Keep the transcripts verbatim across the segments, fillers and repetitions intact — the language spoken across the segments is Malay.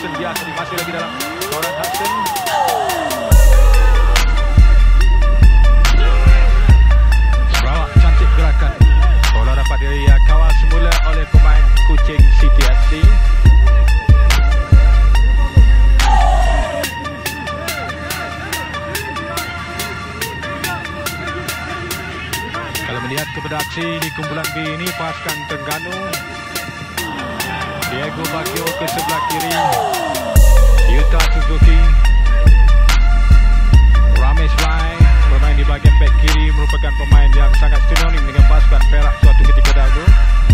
Hudson dia masih lagi dalam seorang Hudson. Sarawak cantik gerakan. Bola dapat dikawal semula oleh pemain Kuching City F C. Kalau melihat kepada aksi di kumpulan B ini, pasukan Terengganu, Diego Baggio ke sebelah kiri, Yuta Suzuki, Ramesh Lai bermain di bahagian bek kiri, merupakan pemain yang sangat sinonim dengan pasukan Perak suatu ketika dahulu.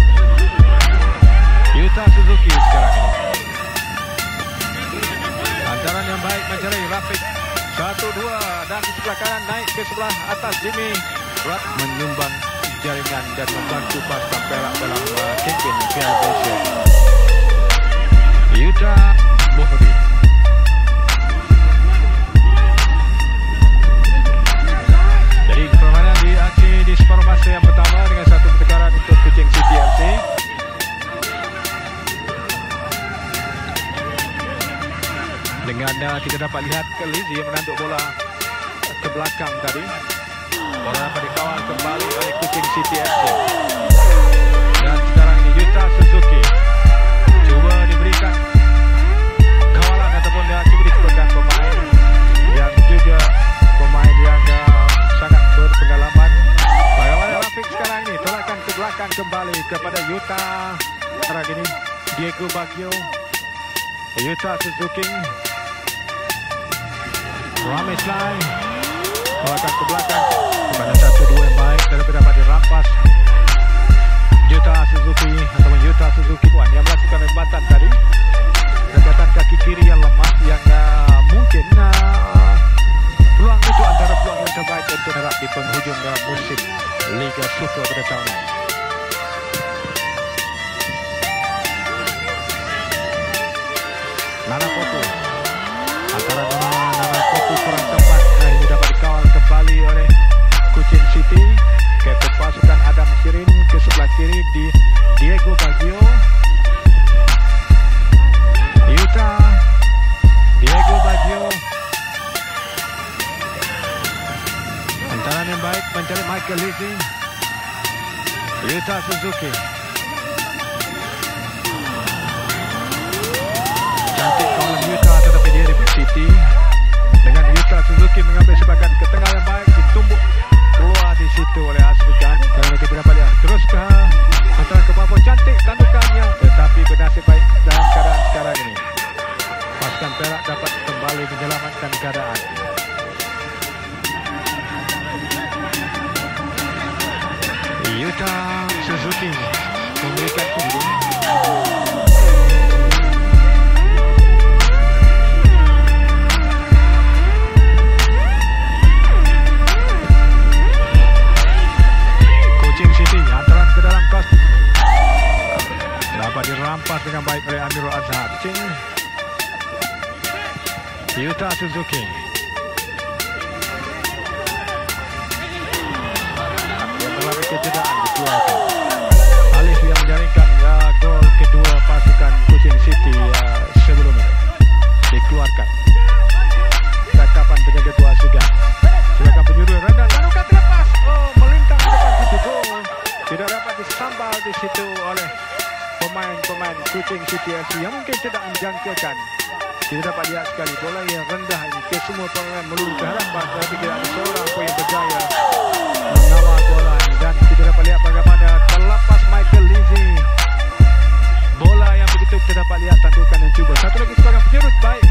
Yuta Suzuki sekarang ini. Antaran yang baik mencari Rafiq. Satu dua dan di sebelah kanan naik ke sebelah atas Jimmy Rat menyumbang jaringan dan membantu pasukan Perak dalam uh, kempen Piala Asia. Yuta Bohri. Jadi permainan di aksi di separuh masa yang pertama dengan satu pertengkaran untuk Kuching City F C. Dengan uh, kita dapat lihat ke Lizzie yang menanduk bola ke belakang tadi. Bola dapat dikawal kembali oleh Kuching City F C. Dan sekarang ini Yuta Suzuki cuba diberikan kawalan ataupun dia cuba dikeluarkan pemain yang juga pemain yang uh, sangat berpengalaman. Bagaimana Rafiq sekarang ini tolakkan ke belakang kembali kepada Yuta. Sekarang ini Diego Baggio, Yuta Suzuki, Ramesh Lai tolakkan ke belakang kepada satu dua yang baik tetapi dapat dirampas Yuta Suzuki ataupun Yuta Suzuki puan yang melakukan rembatan tadi, rembatan kaki kiri yang lemah yang uh, mungkin uh, peluang itu antara peluang yang terbaik untuk harap di penghujung uh, musim Liga Super pada tahun ini. Nana Potu antara Nana, Nana Potu kurang tepat. Nah, ini dapat dikawal kembali oleh Kuching City. Kapten pasukan Adam Shirin ke sebelah kiri di Diego Baggio, Yuta, Diego Baggio. Antaran yang baik mencari Michael Lizzie, Yuta Suzuki. Cantik kawalan Yuta tetapi dia di City. Dengan Yuta Suzuki mengambil sebagian ke tengah yang baik, ditumbuk keluar di situ oleh Asrikan. Kalau kita dapat lihat terus ke antara ke bawah, cantik tandukannya tetapi bernasib baik dalam keadaan sekarang ini. Pasukan Perak dapat kembali menyelamatkan keadaan. Yuta Suzuki memberikan punggung. Dapat dirampas dengan baik oleh Amirul Azhar. Cing Yuta Suzuki. Yang melalui kecederaan dikeluarkan. Alif yang menjaringkan ya, gol kedua pasukan Kuching City ya, sebelum ini dikeluarkan. Tangkapan penjaga gua Segan. Silakan penyuruh rendah. Tanukan terlepas. Oh, melintang ke depan pintu gol. Tidak dapat disambal di situ oleh pemain-pemain Kuching City F C yang mungkin tidak menjangkakan. Kita dapat lihat sekali bola yang rendah ini ke semua pemain melulu ke hadapan, tetapi tidak ada seorang pun yang berjaya mengawal bola ini. Dan kita dapat lihat bagaimana terlepas Michael Lizzie. Bola yang begitu kita dapat lihat tandukan yang cuba. Satu lagi seorang penyerut baik